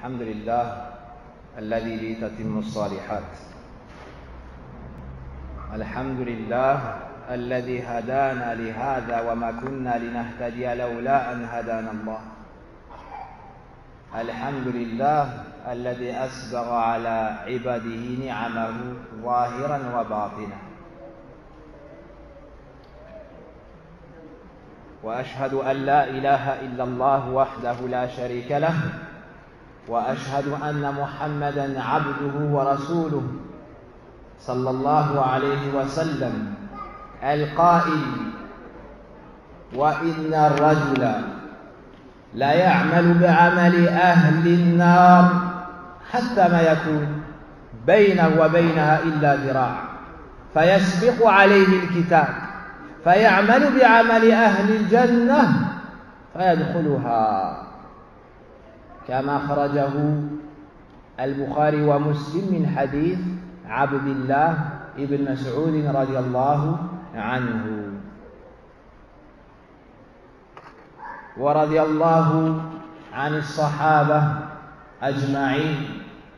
الحمد لله الذي به تتم الصالحات. الحمد لله الذي هدانا لهذا وما كنا لنهتدي لولا أن هدانا الله. الحمد لله الذي أسبغ على عباده نعمه ظاهرا وباطنا. وأشهد أن لا إله إلا الله وحده لا شريك له، وأشهد أن محمدا عبده ورسوله صلى الله عليه وسلم القائل: وإن الرجل لا يعمل بعمل أهل النار حتى ما يكون بينه وبينها إلا ذراع فيسبق عليه الكتاب فيعمل بعمل أهل الجنة فيدخلها، كما خرجه البخاري ومسلم من حديث عبد الله بن مسعود رضي الله عنه. ورضي الله عن الصحابة أجمعين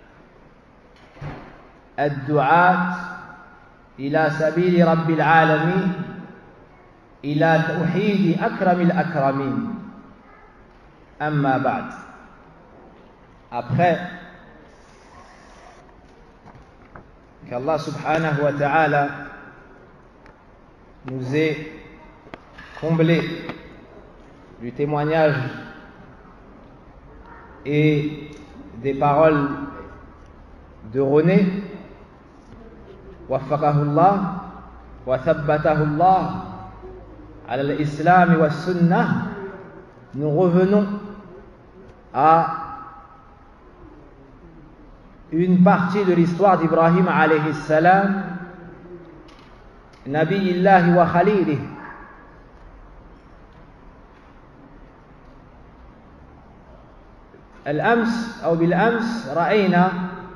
الدعاة إلى سبيل رب العالمين، إلى توحيد أكرم الأكرمين. أما بعد. Après qu'Allah subhanahu wa ta'ala nous ait comblé du témoignage et des paroles de René, waffaqahullah wa thabbatahullah ala l'islam wa sunnah, nous revenons à une partie de l'histoire d'Ibrahim alayhi salam, Nabiyillah wa Khalilih. الأمس أو بالأمس رأينا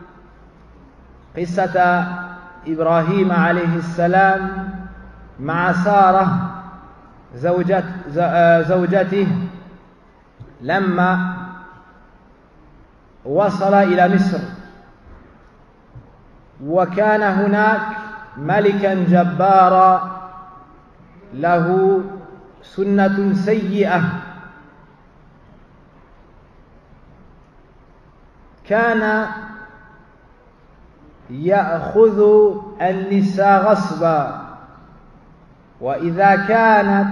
قصة إبراهيم عليه السلام مع سارة زوجته لما وصل إلى مصر، وكان هناك ملكا جبارا له سنة سيئة، كان يأخذ النساء غصبا، وإذا كانت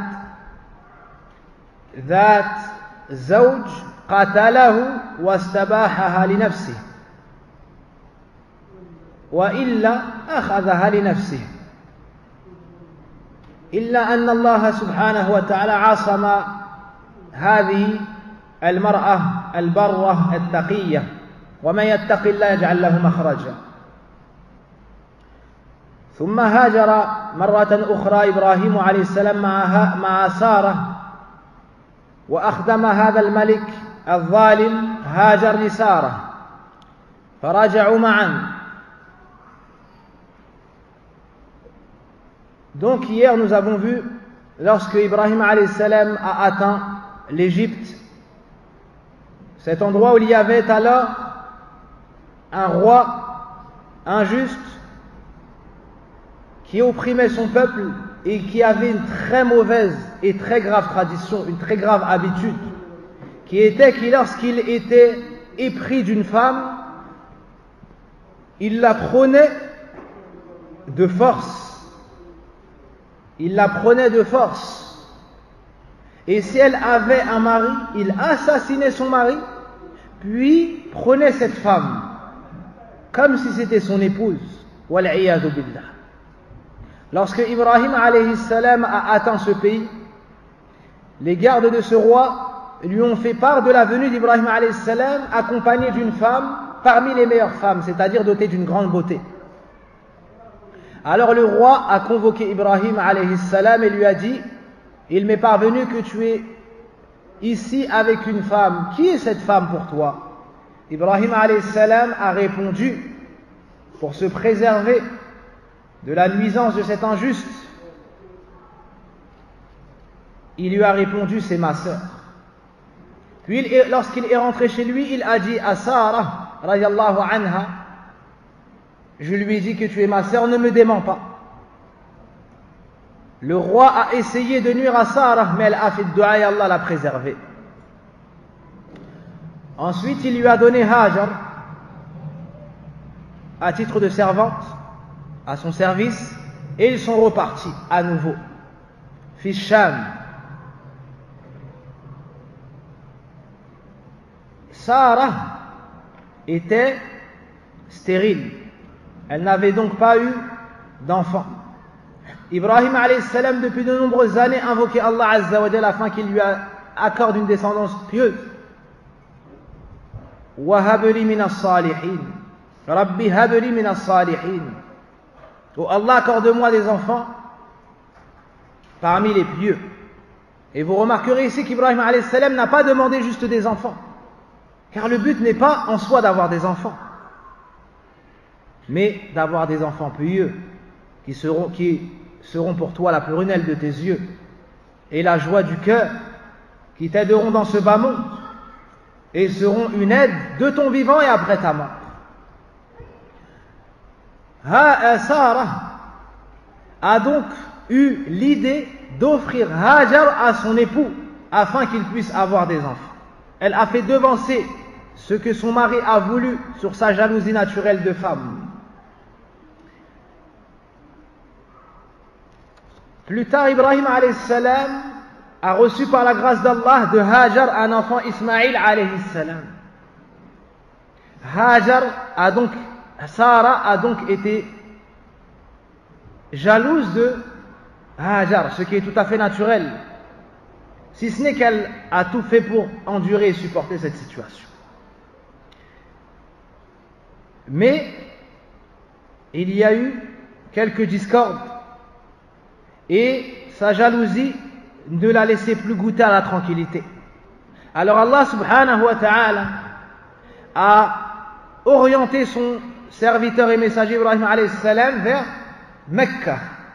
ذات زوج قتله واستباحها لنفسه، وإلا أخذها لنفسه، إلا أن الله سبحانه وتعالى عصم هذه المرأة البرة التقية، ومن يتق الله يجعل له مخرجا. ثم هاجر مرة أخرى إبراهيم عليه السلام مع سارة، وأخدم هذا الملك الظالم هاجر لسارة، فرجعوا معا. Donc hier nous avons vu, lorsque Ibrahim alayhi salam a atteint l'Égypte, cet endroit où il y avait alors un roi injuste qui opprimait son peuple et qui avait une très mauvaise et très grave tradition, une très grave habitude, qui était que lorsqu'il était épris d'une femme, il la prenait de force. Il la prenait de force. Et si elle avait un mari, il assassinait son mari, puis prenait cette femme comme si c'était son épouse. Wal'iyadu billah. Lorsque Ibrahim alayhi salam a atteint ce pays, les gardes de ce roi lui ont fait part de la venue d'Ibrahim alayhi salam accompagné d'une femme parmi les meilleures femmes, c'est-à-dire dotée d'une grande beauté. Alors le roi a convoqué Ibrahim alayhi salam et lui a dit: il m'est parvenu que tu es ici avec une femme. Qui est cette femme pour toi? Ibrahim alayhi salam a répondu, pour se préserver de la nuisance de cet injuste, il lui a répondu: c'est ma sœur. Puis lorsqu'il est rentré chez lui, il a dit à Sarah, radiyallahu anha, je lui ai dit que tu es ma sœur, ne me démens pas. Le roi a essayé de nuire à Sarah, mais elle a fait dua et Allah l'a préservée. Ensuite, il lui a donné Hajar à titre de servante à son service et ils sont repartis à nouveau. Fi Sham. Sarah était stérile. Elle n'avait donc pas eu d'enfant. Ibrahim alayhi salam depuis de nombreuses années invoquait Allah azza wa jalla afin qu'il lui accorde une descendance pieuse. Wa habli min as-salihin. Rabbi habli min as-salihin. Oh Allah, accorde-moi des enfants parmi les pieux. Et vous remarquerez ici qu'Ibrahim alayhi salam n'a pas demandé juste des enfants. Car le but n'est pas en soi d'avoir des enfants, mais d'avoir des enfants pieux qui seront pour toi la prunelle de tes yeux et la joie du cœur, qui t'aideront dans ce bas monde et seront une aide de ton vivant et après ta mort. Sarah a donc eu l'idée d'offrir Hajar à son époux afin qu'il puisse avoir des enfants. Elle a fait devancer ce que son mari a voulu sur sa jalousie naturelle de femme. Plus tard, Ibrahim alayhi salam a reçu par la grâce d'Allah de Hajar un enfant, Ismaïl alayhi salam. Sarah a donc été jalouse de Hajar, ce qui est tout à fait naturel, si ce n'est qu'elle a tout fait pour endurer et supporter cette situation. Mais il y a eu quelques discordes et sa jalousie ne la laissait plus goûter à la tranquillité. Alors Allah subhanahu wa ta'ala a orienté son serviteur et messager Ibrahim alayhi salam vers Mecca.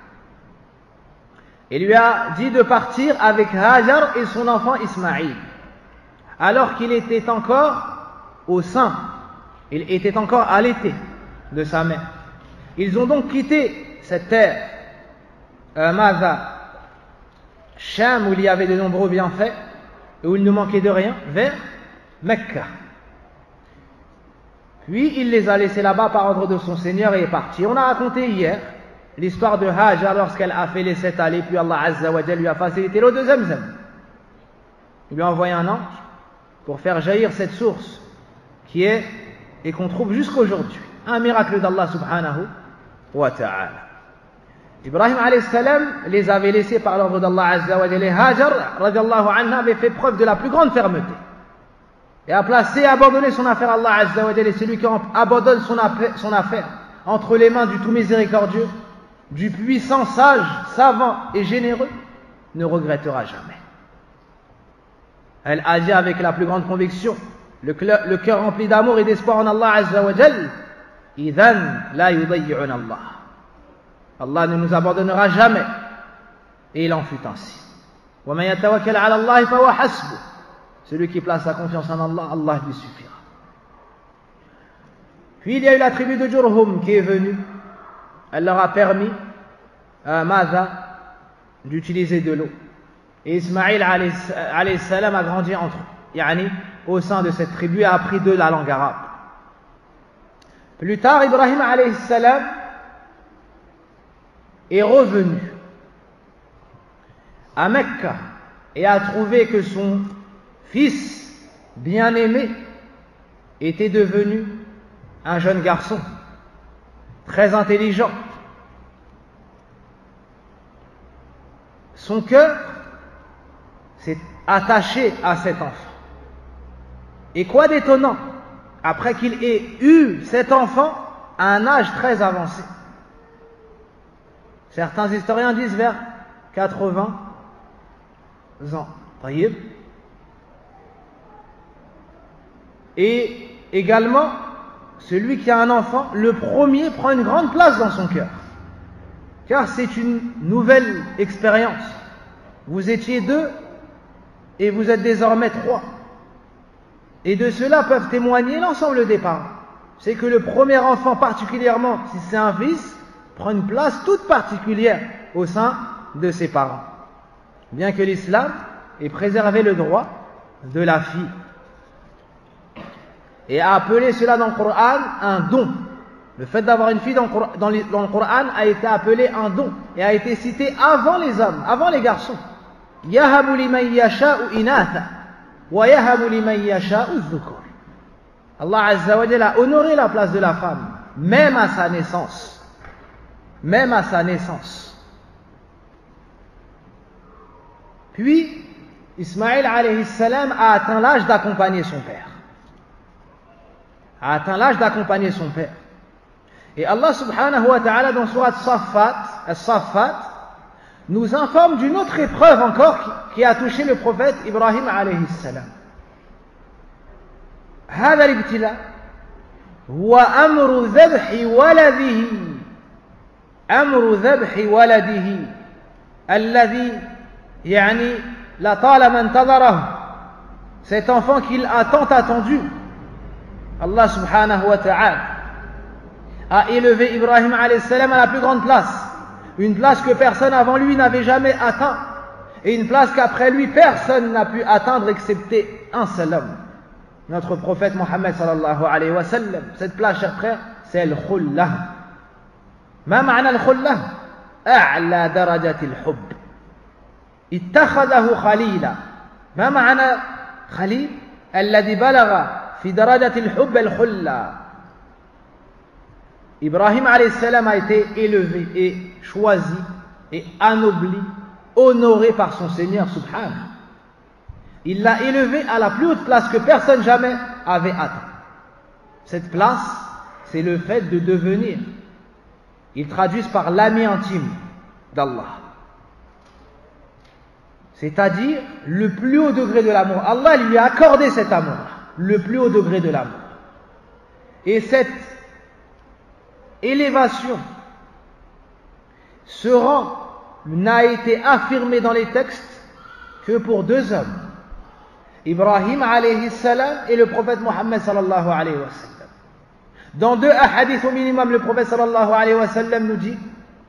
Il lui a dit de partir avec Hajar et son enfant Ismaïl, alors qu'il était encore au sein, il était encore allaité de sa mère. Ils ont donc quitté cette terre, Sham, où il y avait de nombreux bienfaits et où il ne manquait de rien, vers Mecca. Puis il les a laissés là-bas par ordre de son Seigneur et est parti. On a raconté hier l'histoire de Hajar lorsqu'elle a fait les 7 allées, puis Allah Azza wa Jalla lui a facilité l'eau de Zamzam. Il lui a envoyé un ange pour faire jaillir cette source qui est et qu'on trouve jusqu'aujourd'hui. Un miracle d'Allah subhanahu wa ta'ala. Ibrahim alayhi salam les avait laissés par l'ordre d'Allah Azza wa Jalla. Hajar radiallahu anha avait fait preuve de la plus grande fermeté et a placé et abandonné son affaire à Allah Azza wa Jalla. Celui qui abandonne son affaire entre les mains du tout miséricordieux, du puissant, sage, savant et généreux, ne regrettera jamais. Elle a dit avec la plus grande conviction, le cœur rempli d'amour et d'espoir en Allah Azza wa Jal, idhan la yudayyi'un Allah. Allah ne nous abandonnera jamais. Et il en fut ainsi. Wa man yatawakkal 'ala Allah fa huwa hasbuh. Celui qui place sa confiance en Allah, Allah lui suffira. Puis il y a eu la tribu de Jurhum qui est venue. Elle leur a permis d'utiliser de l'eau. Et Ismaïl alayhi salam a grandi au sein de cette tribu et a appris de la langue arabe. Plus tard, Ibrahim alayhi salam est revenu à Mecca et a trouvé que son fils bien-aimé était devenu un jeune garçon très intelligent. Son cœur s'est attaché à cet enfant. Et quoi d'étonnant, après qu'il ait eu cet enfant à un âge très avancé. Certains historiens disent vers 80 ans. Et également, celui qui a un enfant, le premier prend une grande place dans son cœur. Car c'est une nouvelle expérience. Vous étiez 2 et vous êtes désormais 3. Et de cela peuvent témoigner l'ensemble des parents. C'est que le premier enfant, particulièrement si c'est un fils, prend une place toute particulière au sein de ses parents. Bien que l'islam ait préservé le droit de la fille et a appelé cela dans le Coran un don. Le fait d'avoir une fille dans le Coran a été appelé un don et a été cité avant les hommes, avant les garçons. Yahabu liman yasha'u inatha wa yahabu liman yasha'u dhukur. Allah Azza wa Jalla a honoré la place de la femme, même à sa naissance. Même à sa naissance. Puis, Ismaïl alayhi salam a atteint l'âge d'accompagner son père. A atteint l'âge d'accompagner son père. Et Allah subhanahu wa ta'ala dans surat As-Saffat nous informe d'une autre épreuve encore qui a touché le prophète Ibrahim alayhi salam. هذا الابتلاء هو أمر ذبح ولده الذي يعني لطالما انتظره, cet enfant qu'il a tant attendu. Allah subhanahu wa ta'ala a élevé Ibrahim alayhi salam à la plus grande place, une place que personne avant lui n'avait jamais atteint, et une place qu'après lui personne n'a pu atteindre excepté un seul homme, notre prophète Mohammed sallallahu alayhi wa sallam. Cette place, chers frères, c'est al-khullah. Ma ma'na al-khullah? A'la darajati al-hubb. Ittakhadahu khalila. Ma ma'na khalil? Alladhi balagha fi darajati al-hubb al-khulla. Ibrahim alayhi salam a été élevé et choisi et anobli, honoré par son Seigneur subhanahu. Il l'a élevé à la plus haute place que personne jamais avait atteint. Cette place, c'est le fait de devenir, ils traduisent par l'ami intime d'Allah. C'est-à-dire le plus haut degré de l'amour. Allah lui a accordé cet amour, le plus haut degré de l'amour. Et cette élévation, ce rang n'a été affirmé dans les textes que pour deux hommes, Ibrahim alayhi salam et le prophète Mohammed sallallahu alayhi wa sallam. Dans deux hadiths au minimum, le prophète sallallahu alayhi wa sallam nous dit: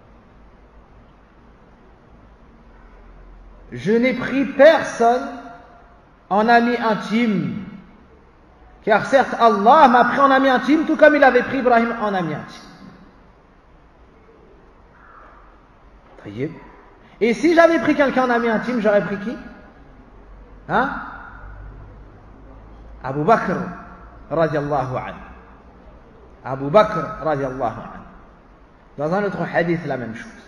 je n'ai pris personne en ami intime, car certes Allah m'a pris en ami intime tout comme il avait pris Ibrahim en ami intime. Et si j'avais pris quelqu'un en ami intime, j'aurais pris qui? Hein? Abu Bakr radiallahu anhu. Abu Bakr radiallahu anhu. Dans un autre hadith, la même chose.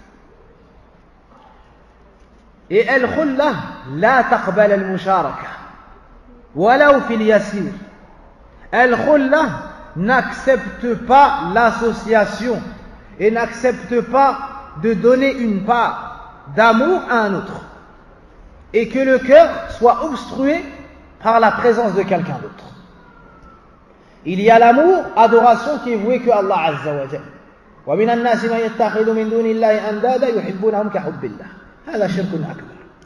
Et al-khullah la taqbal al-musharaka walau fil yasir. Al-khullah n'accepte pas l'association et n'accepte pas de donner une part d'amour à un autre, et que le cœur soit obstrué par la présence de quelqu'un d'autre. Il y a l'amour, adoration qui est vouée que Allah Azza wa Jalla. Wa min an-nasi man yattakhidhu min dunillahi andada yuhibbunahum ka hubbillah. Hada shirkun akbar.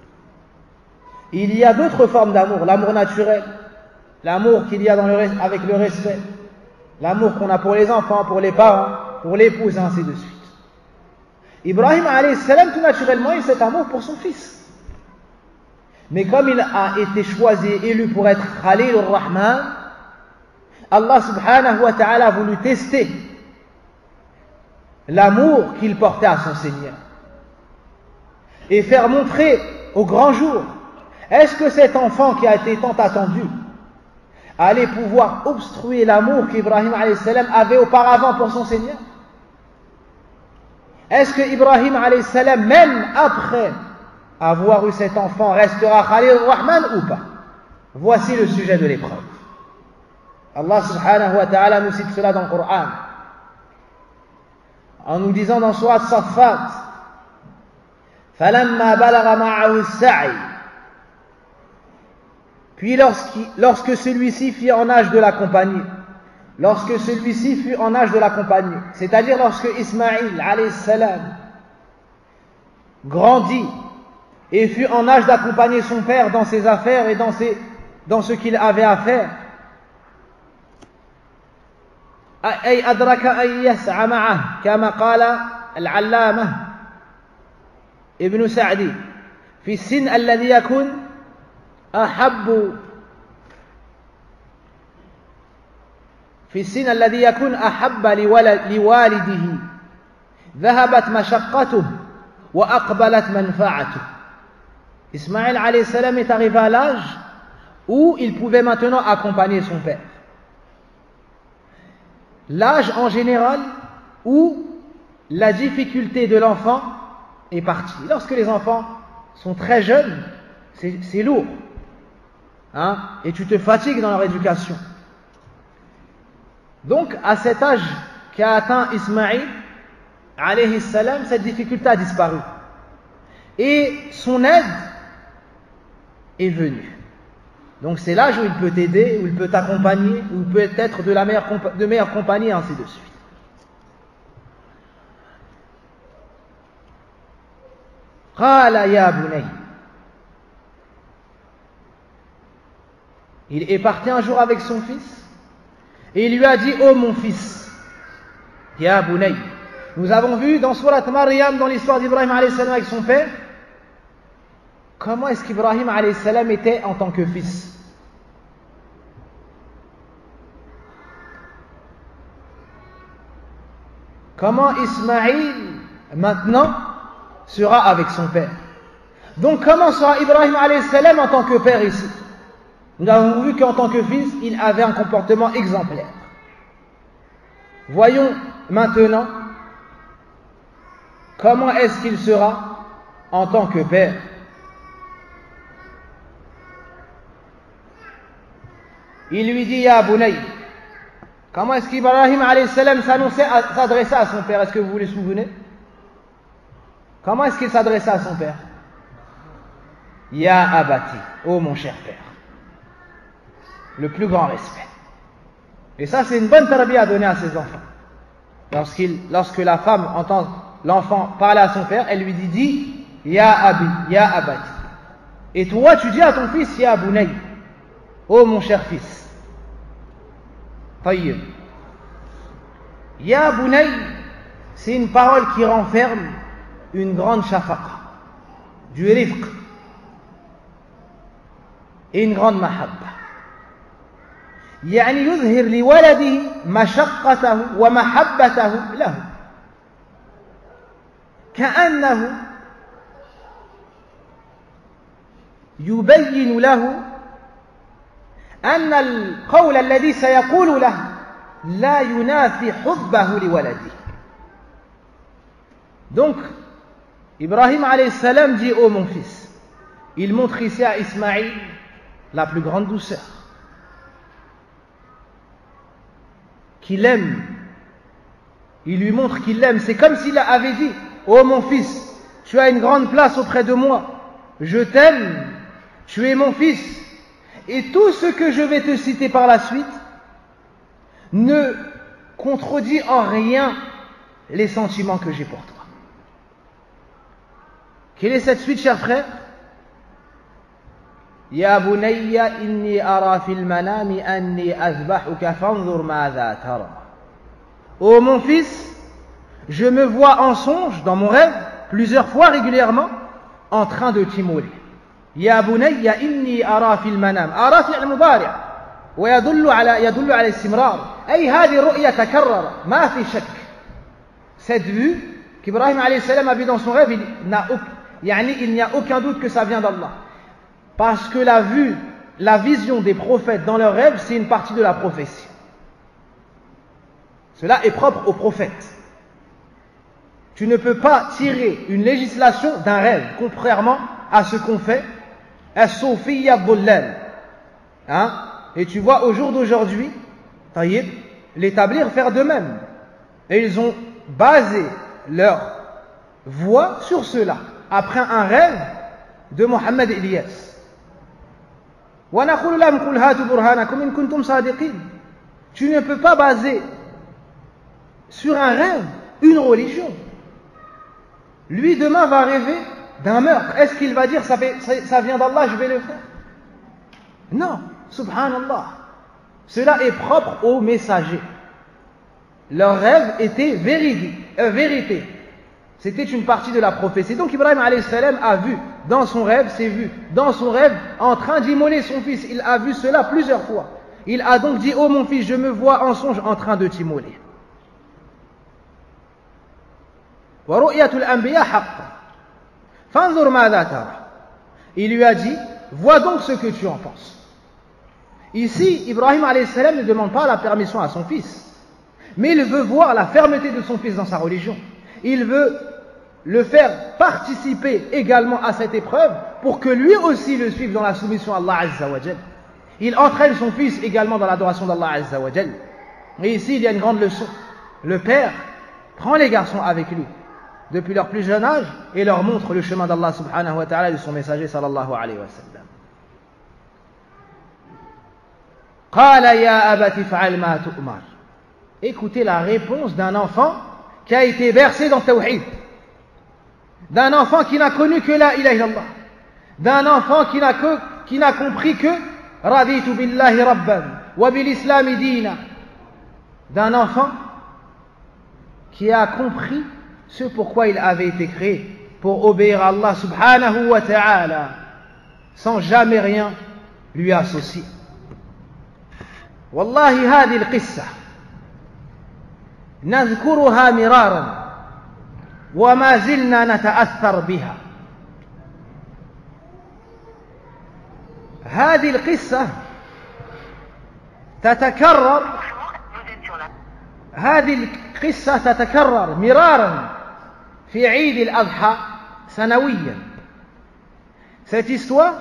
Il y a d'autres formes d'amour, l'amour naturel, l'amour qu'il y a avec le respect, l'amour qu'on a pour les enfants, pour les parents, pour l'épouse, et ainsi de suite. Ibrahim alayhi salam, tout naturellement, il a cet amour pour son fils. Mais comme il a été choisi et élu pour être Khalil ar-Rahman, Allah subhanahu wa ta'ala a voulu tester l'amour qu'il portait à son Seigneur et faire montrer au grand jour, est-ce que cet enfant qui a été tant attendu allait pouvoir obstruer l'amour qu'Ibrahim alayhi salam avait auparavant pour son Seigneur? Est-ce que Ibrahim alayhi salam, même après avoir eu cet enfant, restera Khalil ar-Rahman ou pas? Voici le sujet de l'épreuve. Allah subhanahu wa ta'ala nous cite cela dans le Coran en nous disant dans surat Saffat: فَلَمَّا بَلَغَ مَعَهُ السَّعْيَ. Puis lorsque celui-ci fut en âge de l'accompagner, c'est-à-dire lorsque Ismaïl alayhi salam grandit et fut en âge d'accompagner son père dans ses affaires et dans ce qu'il avait à faire, أي أدرك أن يسعى معه كما قال العلامة ابن سعدي في السن الذي يكون أحب لوالده ذهبت مشقته وأقبلت منفعته. Ismaël alayhi salam est arrivé à l'âge où il pouvait maintenant accompagner son père. L'âge en général où la difficulté de l'enfant est partie. Lorsque les enfants sont très jeunes, c'est lourd. Hein? Et tu te fatigues dans leur éducation. Donc, à cet âge qu'a atteint Ismaïl, alayhi salam, cette difficulté a disparu. Et son aide est venue. Donc, c'est l'âge où il peut t'aider, où il peut t'accompagner, où il peut être de meilleure compagnie, et ainsi de suite. Qala ya bunay. Il est parti un jour avec son fils et il lui a dit: oh mon fils, ya bunay. Nous avons vu dans Surat Maryam, dans l'histoire d'Ibrahim alayhi salam avec son père, comment est-ce qu'Ibrahim alayhi salam était en tant que fils. Comment Ismaïl maintenant sera avec son père. Donc comment sera Ibrahim alayhi salam en tant que père ici? Nous avons vu qu'en tant que fils, il avait un comportement exemplaire. Voyons maintenant comment est-ce qu'il sera en tant que père. Il lui dit: ya bunay. Comment est-ce qu'Ibrahim alayhi salam s'adressait à son père? Est-ce que vous vous les souvenez? Comment est-ce qu'il s'adressait à son père? Ya abati, oh mon cher père. Le plus grand respect. Et ça, c'est une bonne tarbiya à donner à ses enfants. Lorsque la femme entend l'enfant parler à son père, elle lui dit: ya abi, ya abati. Et toi, tu dis à ton fils: ya bunay, oh mon cher fils. Tayyib. Ya bunay, c'est une parole qui renferme une grande shafaqa, du rifq et une grande mahabba. يعني يظهر لولده مشقته ومحبته له كأنه يبين له أن القول الذي سيقول له لا ينافي حبه لولده. Donc Ibrahim alayhi salam dit: oh mon fils. Il montre ici à Ismaïl la plus grande douceur, qu'il aime. Il lui montre qu'il l'aime. C'est comme s'il avait dit: oh mon fils, tu as une grande place auprès de moi, je t'aime, tu es mon fils, et tout ce que je vais te citer par la suite ne contredit en rien les sentiments que j'ai pour toi. Quelle est cette suite, chers frères? Ya bunayya inni ara fil manami anni azbahuka fanzur madha tara. Oh mon fils, je me vois en songe, dans mon rêve, plusieurs fois régulièrement, en train de t'immoler. Ya bunayya inni ara fil manam. Ara fi'l mudari' ويدل على الاستمرار. أي هذه الرؤية تكرر ما في شك. Cette vue qu'Ibrahim alayhi salam a vue dans son rêve, il n'y a aucun doute que ça vient d'Allah. Parce que la vision des prophètes dans leurs rêves, c'est une partie de la prophétie. Cela est propre aux prophètes. Tu ne peux pas tirer une législation d'un rêve, contrairement à ce qu'on fait as-soufiyya dhullal. Et tu vois au jour d'aujourd'hui, l'établir faire de même. Et ils ont basé leur voix sur cela, après un rêve de Mohammed Ilyas. Tu ne peux pas baser sur un rêve une religion. Lui demain va rêver d'un meurtre. Est-ce qu'il va dire ça vient d'Allah, je vais le faire? Non, subhanallah. Cela est propre aux messagers. Leur rêve était vérité. C'était une partie de la prophétie. Donc Ibrahim alayhi salam a vu dans son rêve, en train d'immoler son fils. Il a vu cela plusieurs fois. Il a donc dit: oh mon fils, je me vois en songe en train de t'immoler. Il lui a dit: vois donc ce que tu en penses. Ici, Ibrahim alayhi salam ne demande pas la permission à son fils, mais il veut voir la fermeté de son fils dans sa religion. Il veut le faire participer également à cette épreuve pour que lui aussi le suive dans la soumission à Allah Azza wa Jal. Il entraîne son fils également dans l'adoration d'Allah Azza wa Jal. Et ici, il y a une grande leçon. Le père prend les garçons avec lui depuis leur plus jeune âge et leur montre le chemin d'Allah subhanahu wa ta'ala et de son messager sallallahu alayhi wa sallam. Qala ya abati fa'al ma tu'mar. Écoutez la réponse d'un enfant qui a été bercé dans Tawhid, d'un enfant qui n'a connu que la ilaha illallah, d'un enfant qui n'a compris que raditu billahi rabban wa bil islami dina, d'un enfant qui a compris ce pourquoi il avait été créé, pour obéir à Allah subhanahu wa ta'ala sans jamais rien lui associer. Wallahi hadhihi al-qissa نذكرها مرارا وما زلنا نتأثر بها. هذه القصة تتكرر مرارا في عيد الأضحى سنويا. Cette histoire,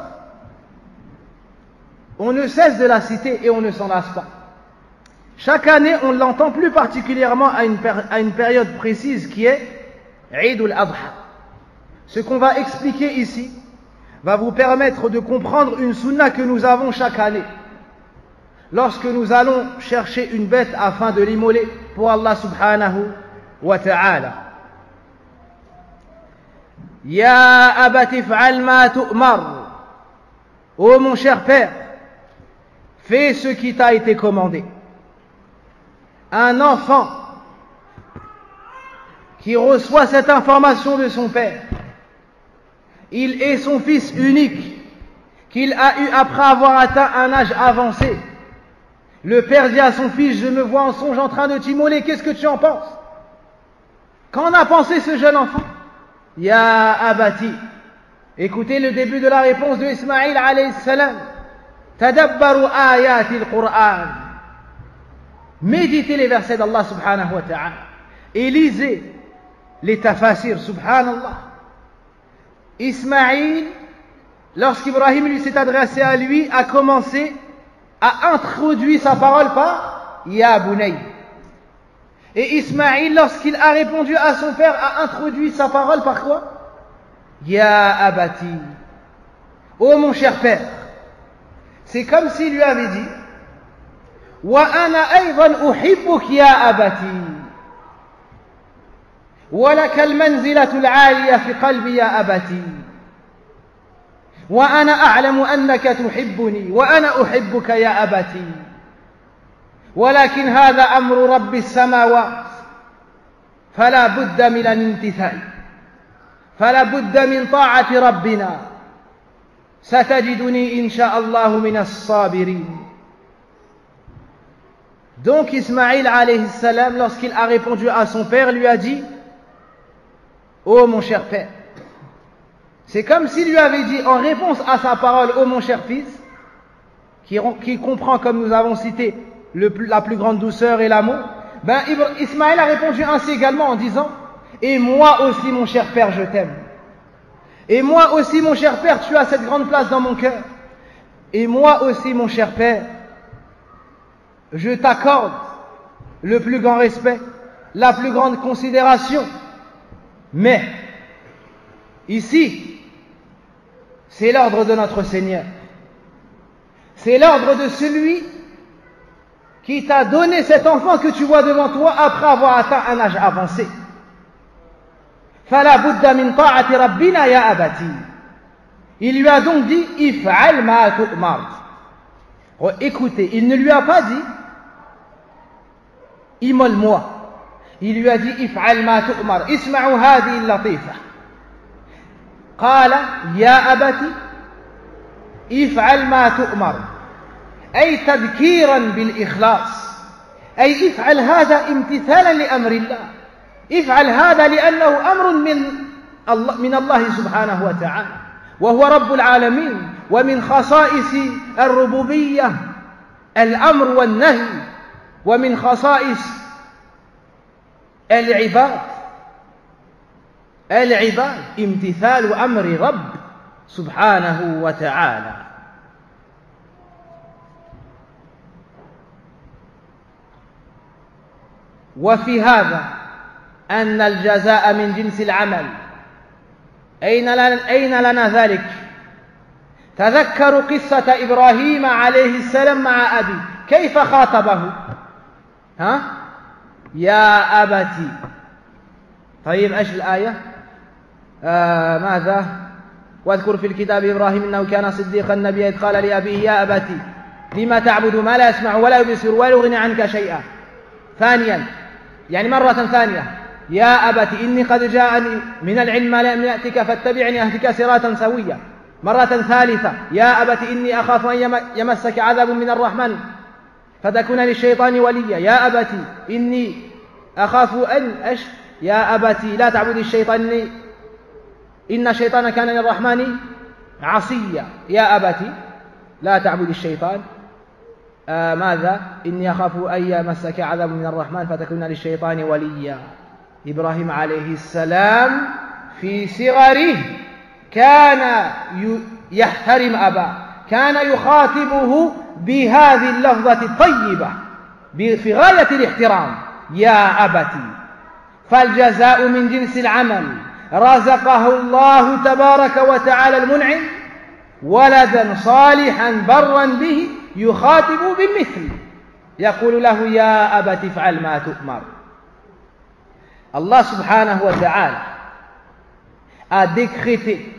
on ne cesse de la citer et on ne s'en lasse pas. Chaque année, on l'entend plus particulièrement à une période précise qui est Eid al-Adha. Ce qu'on va expliquer ici va vous permettre de comprendre une sunna que nous avons chaque année. Lorsque nous allons chercher une bête afin de l'immoler pour Allah subhanahu wa ta'ala. Ya abati fa'al ma tu'mar. Ô mon cher père, fais ce qui t'a été commandé. Un enfant qui reçoit cette information de son père, il est son fils unique, qu'il a eu après avoir atteint un âge avancé. Le père dit à son fils: je me vois en songe en train de t'immoler, qu'est-ce que tu en penses? Qu'en a pensé ce jeune enfant? Ya abati. Écoutez le début de la réponse de Ismaïl alayhi salam. Tadabbaru ayati al-Qur'an. Méditez les versets d'Allah subhanahu wa ta'ala et lisez les tafasirs, subhanallah. Ismaïl, lorsqu'Ibrahim lui s'est adressé à lui, a commencé à introduire sa parole par Ya Bunay. Et Ismaïl, lorsqu'il a répondu à son père, a introduit sa parole par quoi? Ya Abati. Oh mon cher père. C'est comme s'il lui avait dit: وأنا أيضا أحبك يا أبتي ولك المنزلة العالية في قلبي يا أبتي وأنا أعلم أنك تحبني وأنا أحبك يا أبتي ولكن هذا أمر رب السماوات فلا بد من الامتثال فلا بد من طاعة ربنا ستجدني إن شاء الله من الصابرين. Donc Ismaïl alayhi salam, lorsqu'il a répondu à son père, lui a dit: oh mon cher père. C'est comme s'il lui avait dit en réponse à sa parole: oh mon cher fils, qui comprend, comme nous avons cité, la plus grande douceur et l'amour. Ismaïl a répondu ainsi également en disant: et moi aussi mon cher père, je t'aime. Et moi aussi mon cher père, tu as cette grande place dans mon cœur. Et moi aussi mon cher père, je t'accorde le plus grand respect, la plus grande considération. Mais, ici, c'est l'ordre de notre Seigneur. C'est l'ordre de celui qui t'a donné cet enfant que tu vois devant toi après avoir atteint un âge avancé. فَلَا بُدَّ مِنْ طَاعَةِ رَبِّنَا يَا أَبَتِي. Il lui a donc dit: if'al ma tu'mar. Écoutez, il ne lui a pas dit: immole-moi. il lui a dit if'al ma tu'mar, isma'u hadi al-latifa. قال يا أبت افعل ما تؤمر، أي تذكيرا بالإخلاص، أي افعل هذا امتثالا لأمر الله، افعل هذا لأنه أمر من الله سبحانه وتعالى، وهو رب العالمين، ومن خصائص الربوبية الأمر والنهي، ومن خصائص العباد امتثال أمر رب سبحانه وتعالى. وفي هذا أن الجزاء من جنس العمل. أين لنا ذلك؟ تذكروا قصة إبراهيم عليه السلام مع أبي، كيف خاطبه؟ يا أبتي. طيب إيش الآية؟ ماذا؟ واذكر في الكتاب إبراهيم إنه كان صديقا نبيا إذ قال لأبيه يا أبتي لما تعبد ما لا يسمع ولا يبصر ولا يغني عنك شيئا. ثانيا، يعني مرة ثانية، يا أبتي إني قد جاءني من العلم ما لم يأتك فاتبعني أهدك صراطا سويا. مرة ثالثة، يا أبتي إني أخاف أن يمسك عذاب من الرحمن فتكون للشيطان وليا. يا أبتي إني أخاف أن يا أبتي لا تعبد الشيطان إن الشيطان كان للرحمن عصيا. يا أبتي لا تعبد الشيطان ماذا؟ إني أخاف أن يمسك عذاب من الرحمن فتكون للشيطان وليا. إبراهيم عليه السلام في صغره كان يحترم أباه، كان يخاطبه بهذه اللفظة الطيبة في غاية الاحترام، يا أبتي. فالجزاء من جنس العمل. رزقه الله تبارك وتعالى المنعم ولدا صالحا برا به يخاطب بالمثل، يقول له يا أبت افعل ما تؤمر. Allah subhanahu wa ta'ala a décrété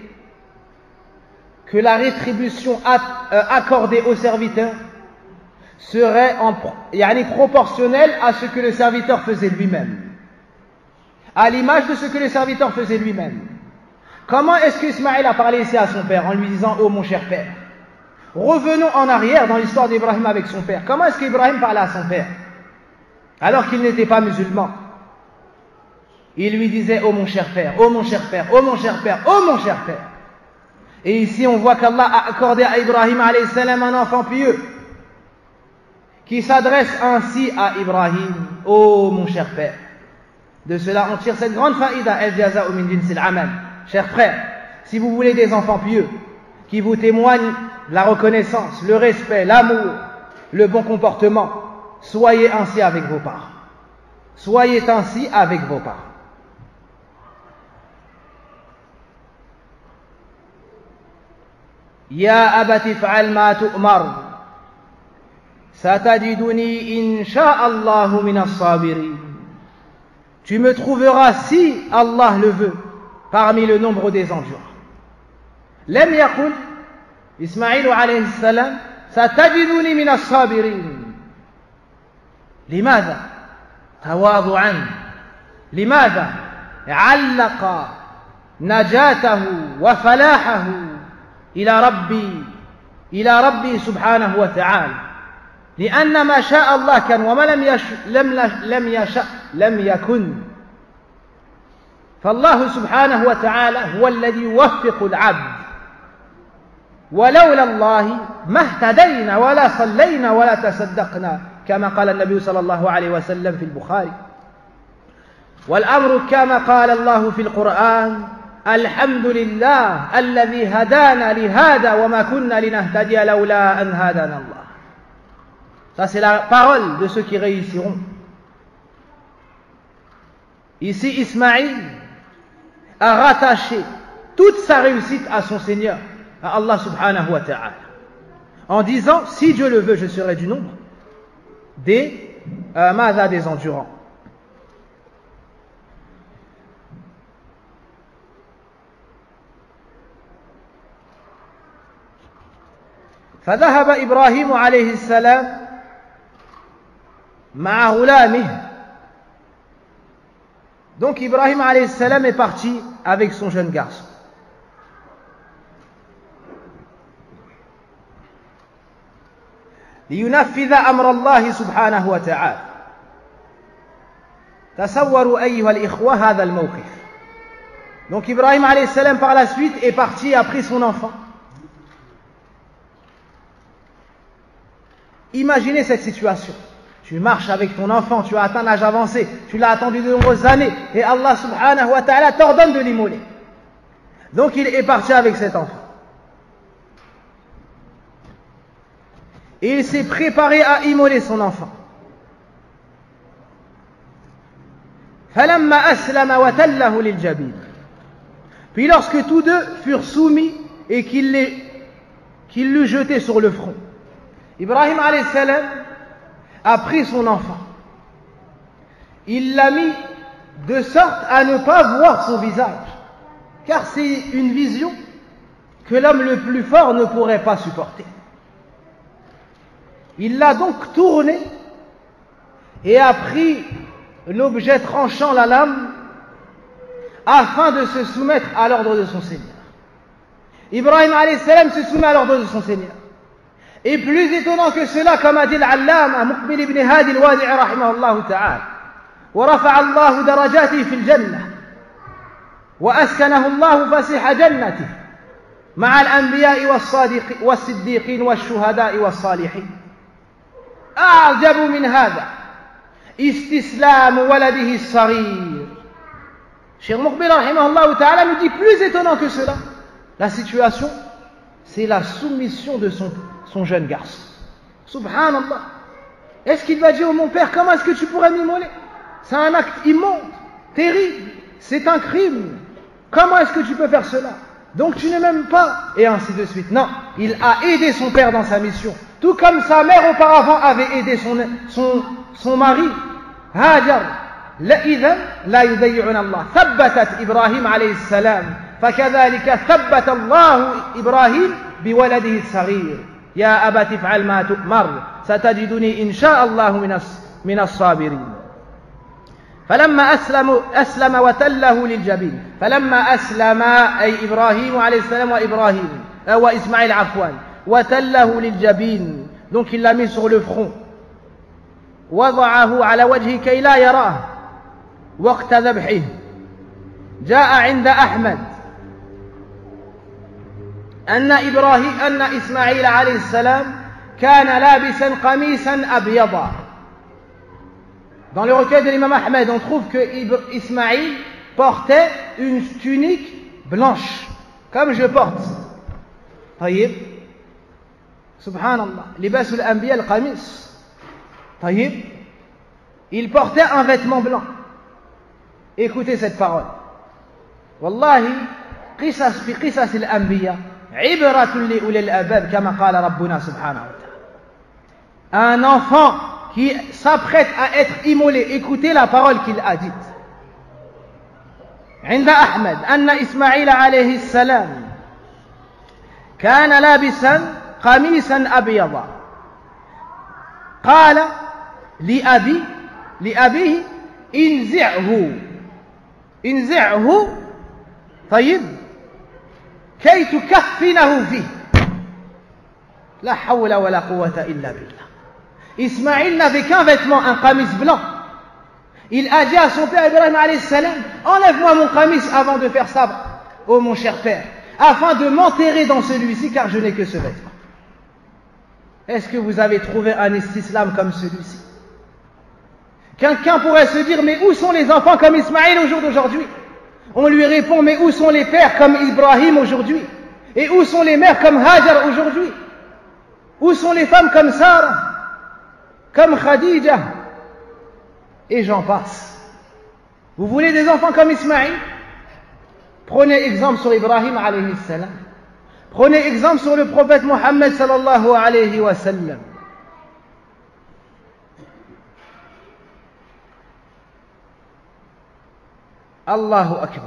que la rétribution accordée au serviteur serait proportionnelle à ce que le serviteur faisait lui-même, à l'image de ce que le serviteur faisait lui-même. Comment est-ce qu'Ismaël a parlé ici à son père en lui disant « Oh mon cher père ». Revenons en arrière dans l'histoire d'Ibrahim avec son père. Comment est-ce qu'Ibrahim parlait à son père alors qu'il n'était pas musulman? Il lui disait « Oh mon cher père, oh mon cher père, oh mon cher père, oh mon cher père ». Et ici on voit qu'Allah a accordé à Ibrahim alayhi salam un enfant pieux qui s'adresse ainsi à Ibrahim, « Oh mon cher père ». De cela on tire cette grande faïda, el jaza'u min jinsil amal. Chers frères, si vous voulez des enfants pieux qui vous témoignent la reconnaissance, le respect, l'amour, le bon comportement, soyez ainsi avec vos parents. Soyez ainsi avec vos parents. Ya abati fa'al ma tu'mar satajiduni insha'Allahu minas sabirin. Tu me trouveras, si Allah le veut, parmi le nombre des endurants. Lam yaqul Ismaïl alayhi السلام ستجدني من الصابرين. لماذا؟ تواضعا. لماذا؟ علق نجاته وفلاحه إلى ربي سبحانه وتعالى، لأن ما شاء الله كان وما لم يشأ لم يكن. فالله سبحانه وتعالى هو الذي يوفق العبد، ولولا الله ما اهتدينا ولا صلينا ولا تصدقنا، كما قال النبي صلى الله عليه وسلم في البخاري. والأمر كما قال الله في القرآن الحمد لله الذي هدانا لهذا وما كنا لنهتدي لولا أن هدانا الله. Ça c'est la parole de ceux qui réussiront. Ici Ismaïl a rattaché toute sa réussite à son Seigneur, à Allah subhanahu wa ta'ala, en disant si Dieu le veut je serai du nombre des endurants. فذهب إبراهيم عليه السلام مع غلامه Donc Ibrahim alayhi salam est parti avec son jeune garçon. لينفذ أمر الله سبحانه وتعالى. تصوروا أيها الإخوة هذا الموقف. Donc Ibrahim alayhi salam par la suite est parti, a pris son enfant. Imaginez cette situation. Tu marches avec ton enfant, tu as atteint l'âge avancé, tu l'as attendu de nombreuses années, et Allah subhanahu wa ta'ala t'ordonne de l'immoler. Donc il est parti avec cet enfant. Et il s'est préparé à immoler son enfant. فَلَمَّا أَسْلَمَ وَتَلَّهُ لِلْجَبِينِ. Puis lorsque tous deux furent soumis et qu'il l'eut jeté sur le front, Ibrahim alayhi salam a pris son enfant. Il l'a mis de sorte à ne pas voir son visage, car c'est une vision que l'homme le plus fort ne pourrait pas supporter. Il l'a donc tourné et a pris l'objet tranchant la lame afin de se soumettre à l'ordre de son Seigneur. Ibrahim alayhi salam se soumet à l'ordre de son Seigneur. Et plus étonnant que cela, comme a dit l'allama Muqbil ibn Hadi al-Wadi'i rahimahullah ta'ala, ورفع الله درجاته في الجنة وأسكنه الله فسيح جنته مع الأنبياء والصديقين والشهداء والصالحين. أعجب من هذا استسلام ولده الصغير. Cheikh Muqbil rahimahullah ta'ala nous dit plus étonnant que cela, la situation, c'est la soumission de son jeune garçon. Subhanallah. Est-ce qu'il va dire, oh mon père, comment est-ce que tu pourrais m'immoler? C'est un acte immonde, terrible, c'est un crime. Comment est-ce que tu peux faire cela? Donc tu ne m'aimes pas, et ainsi de suite. Non, il a aidé son père dans sa mission, tout comme sa mère auparavant avait aidé son mari, Hajar. إذن لا يضيعنا الله. ثبتت إبراهيم عليه السلام فكذلك ثبت الله إبراهيم بولده الصغير. يا أبت افعل ما تؤمر ستجدني إن شاء الله من الصابرين. فلما أسلم وتله للجبين. فلما أسلم أي إبراهيم عليه السلام وإسماعيل عفوا وتله للجبين. Donc il l'a mis sur le front. وضعه على وجهه كي لا يراه وقت ذبحه. جاء عند أحمد أن إسماعيل عليه السلام كان لابسا قميصا أبيضا. Dans le recueil de l'imam Ahmed, on trouve que Ismaïl portait une tunique blanche, comme je porte. طيب. Subhanallah. Libasul anbiya al-qamis. طيب. Il portait un vêtement blanc. Écoutez cette parole. Wallahi, قصص في قصص الأنبياء عبرة لأولي الألباب كما قال ربنا سبحانه وتعالى. Un enfant qui s'apprête à être immolé, écoutez la parole qu'il a dite. عند أحمد أن إسماعيل عليه السلام كان لابسا قميصا أبيضا. قال لأبيه انزعه طيب كي تكفنه فيه. لا حول ولا قوة إلا بالله. Ismaïl n'avait qu'un vêtement, un qamis blanc. Il a dit à son père Ibrahim alayhi salam, enlève-moi mon qamis avant de faire ça, oh mon cher père, afin de m'enterrer dans celui-ci, car je n'ai que ce vêtement. Est-ce que vous avez trouvé un islam comme celui-ci? Quelqu'un pourrait se dire, mais où sont les enfants comme Ismaïl au jour d'aujourd'hui? On lui répond, mais où sont les pères comme Ibrahim aujourd'hui? Et où sont les mères comme Hajar aujourd'hui? Où sont les femmes comme Sarah, comme Khadija? Et j'en passe. Vous voulez des enfants comme Ismaïl? Prenez exemple sur Ibrahim alayhi salam. Prenez exemple sur le prophète Mohammed sallallahu alayhi wa sallam. Allahu Akbar.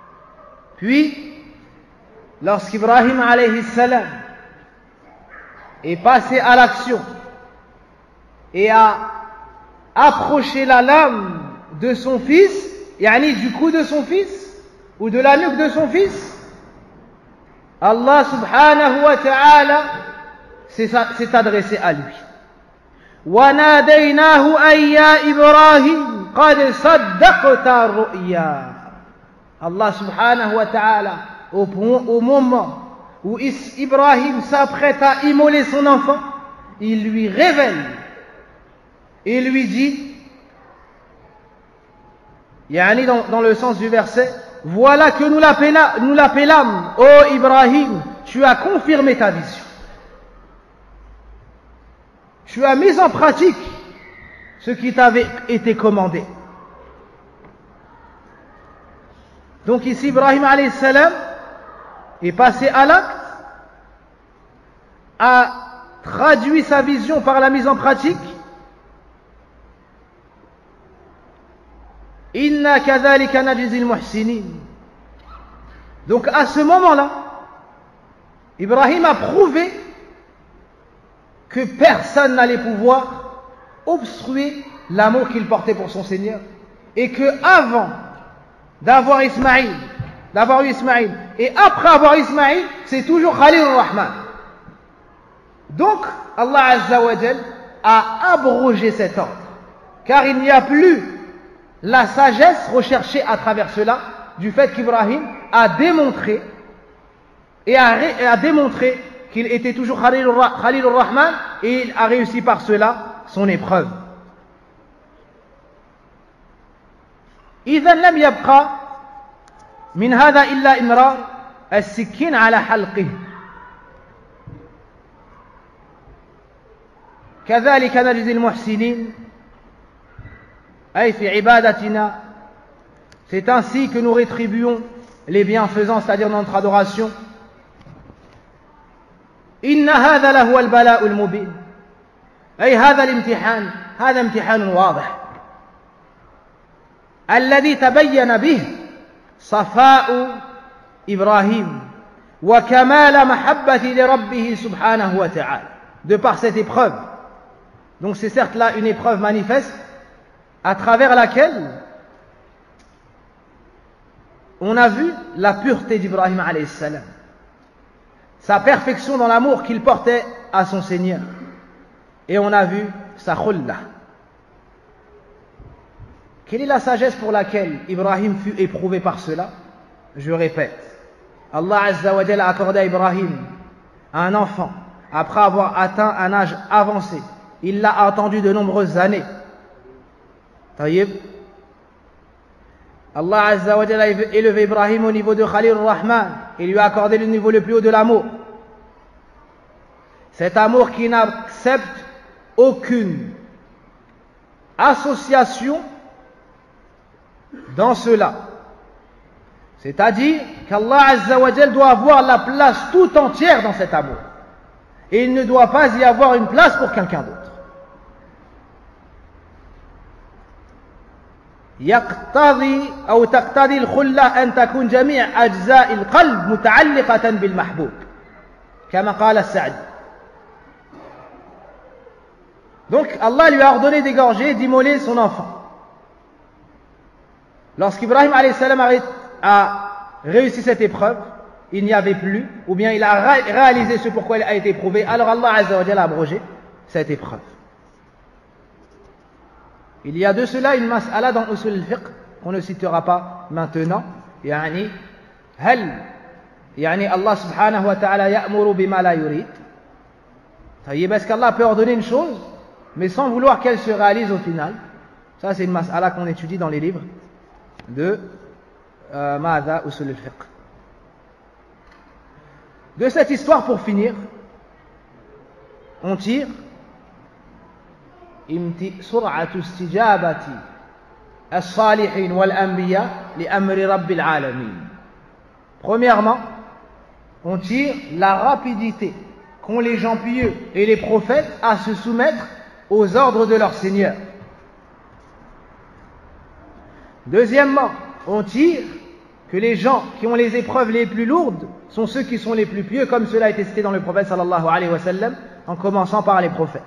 Puis, lorsqu'Ibrahim alayhi salam est passé à l'action et a approché la lame de son fils, yani du cou de son fils ou de la nuque de son fils, Allah subhanahu wa ta'ala s'est adressé à lui. وَنَادَيْنَاهُ أَيْ يَا إِبْرَاهِيمُ قَدْ صَدَّقْتَ الرُّؤْيَا. Allah subhanahu wa ta'ala, au moment où Ibrahim s'apprête à immoler son enfant, il lui révèle et lui dit, yani dans le sens du verset, voilà que nous l'appelâmes, ô Ibrahim, tu as confirmé ta vision. Tu as mis en pratique ce qui t'avait été commandé. Donc ici, Ibrahim alayhi salam est passé à l'acte, a traduit sa vision par la mise en pratique. Inna kadhalika najzil muhsinin. Donc à ce moment-là, Ibrahim a prouvé que personne n'allait pouvoir obstruer l'amour qu'il portait pour son Seigneur, et que avant d'avoir Ismaïl, et après avoir Ismaïl, c'est toujours Khalil ar-Rahman. Donc Allah Azza wa Jal a abrogé cet ordre, car il n'y a plus la sagesse recherchée à travers cela, du fait qu'Ibrahim a démontré qu'il était toujours Khalil ar-Rahman, et il a réussi par cela son épreuve. إذا لم يبقى من هذا إلا إمرار السكين على حلقه. كذلك نجزي المحسنين أي في عبادتنا. C'est ainsi que nous rétribuons les bienfaisants, c'est-à-dire notre adoration. إن هذا لهو البلاء المبين أي هذا الامتحان، هذا امتحان واضح الذي تبين به صفاء إبراهيم وكمال محبة لربه سبحانه وتعالى. De par cette épreuve, donc c'est certes là une épreuve manifeste à travers laquelle on a vu la pureté d'Ibrahim alayhi salam, sa perfection dans l'amour qu'il portait à son Seigneur, et on a vu sa khulla. Quelle est la sagesse pour laquelle Ibrahim fut éprouvé par cela? Je répète, Allah Azza wa Jalla a accordé à Ibrahim un enfant après avoir atteint un âge avancé. Il l'a attendu de nombreuses années. Taïb. Allah Azza wa Jalla a élevé Ibrahim au niveau de Khalil ar-Rahman et lui a accordé le niveau le plus haut de l'amour. Cet amour qui n'accepte aucune association dans cela. C'est-à-dire qu'Allah Azza wa Jal doit avoir la place tout entière dans cet amour. Et il ne doit pas y avoir une place pour quelqu'un d'autre. يقتضي أو تقتضي الخلة أن تكون جميع أجزاء القلب متعلقة بالمحبوب كما قال السعدي. Donc Allah lui a ordonné d'égorger et d'immoler son enfant. Lorsqu'Ibrahim alayhi salam a réussi cette épreuve, il n'y avait plus, ou bien il a réalisé ce pourquoi il a été éprouvé, alors Allah Azza wa Jalla a abrogé cette épreuve. Il y a de cela une mas'ala dans Usul al-Fiqh qu'on ne citera pas maintenant. Yani Allah subhanahu wa ta'ala ya'muru bima la yurid. Est-ce qu'Allah peut ordonner une chose mais sans vouloir qu'elle se réalise au final? Ça c'est une mas'ala qu'on étudie dans les livres de Ma'adha Usul al-Fiqh. De cette histoire, pour finir, on tire سرعة استجابة الصالحين والأنبياء لأمر رب العالمين. Premièrement, on tire la rapidité qu'ont les gens pieux et les prophètes à se soumettre aux ordres de leur Seigneur. Deuxièmement, on tire que les gens qui ont les épreuves les plus lourdes sont ceux qui sont les plus pieux, comme cela a été cité dans le prophète sallallahu alayhi wa sallam, en commençant par les prophètes.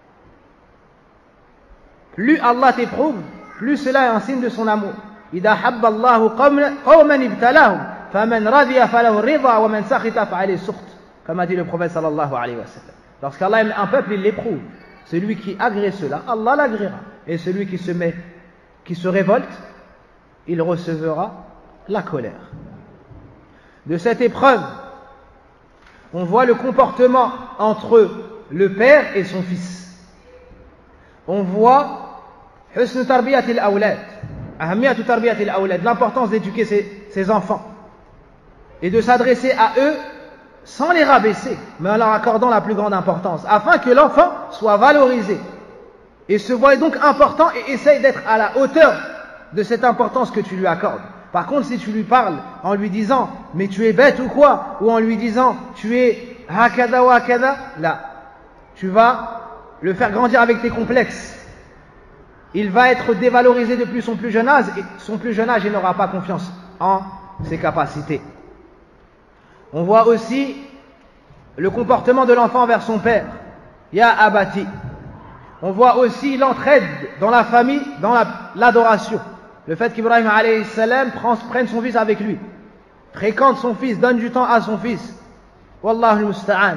Plus Allah t'éprouve, plus cela est un signe de son amour. إذا حب الله قوما ابتلاهم فمن رضي فله الرضا ومن سخط فعليه السخط, comme a dit le prophète sallallahu alayhi wa sallam. Lorsqu'Allah aime un peuple, il l'éprouve. Celui qui agrée cela, Allah l'agréera. Et celui qui se révolte, il recevra la colère. De cette épreuve, on voit le comportement entre le père et son fils. On voit husn tarbiyat al-awlad, ahamiyat tarbiyat al-awlad, l'importance d'éduquer ses enfants et de s'adresser à eux sans les rabaisser, mais en leur accordant la plus grande importance, afin que l'enfant soit valorisé et se voie donc important et essaye d'être à la hauteur de cette importance que tu lui accordes. Par contre, si tu lui parles en lui disant « mais tu es bête ou quoi ?» ou en lui disant « tu es hakada ou hakada », là, tu vas le faire grandir avec tes complexes. Il va être dévalorisé depuis son plus jeune âge, il n'aura pas confiance en ses capacités. On voit aussi le comportement de l'enfant vers son père. Ya abati. On voit aussi l'entraide dans la famille, dans l'adoration. Le fait qu'Ibrahim alayhi salam prenne son fils avec lui, fréquente son fils, donne du temps à son fils. Wallahu musta'an.